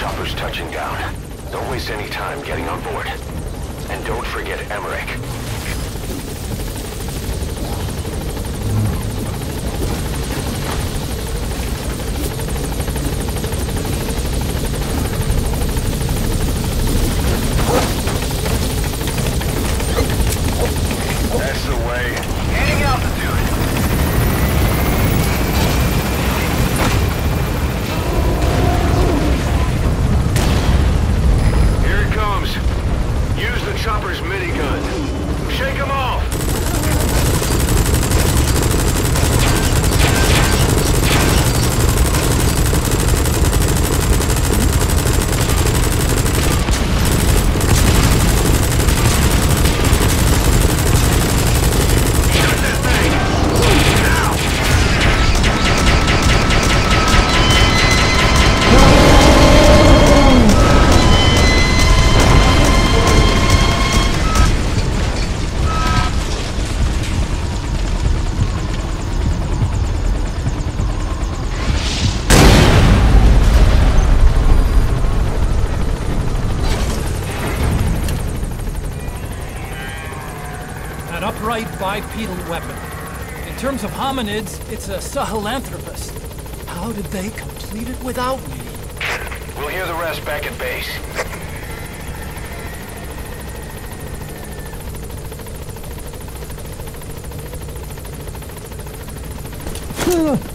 chopper's touching down. Don't waste any time getting on board. And don't forget Emmerich. That's the way. Gaining altitude. Here it comes. Use the chopper's minigun. Shake them off. An upright bipedal weapon. In terms of hominids, it's a Sahelanthropus. How did they complete it without me? We'll hear the rest back at base.